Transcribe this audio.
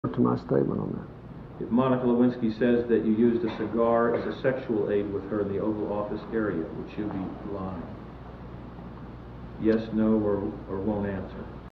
to my statement on that. If Monica Lewinsky says that you used a cigar as a sexual aid with her in the Oval Office area, would she be lying? Yes, no, or won't answer?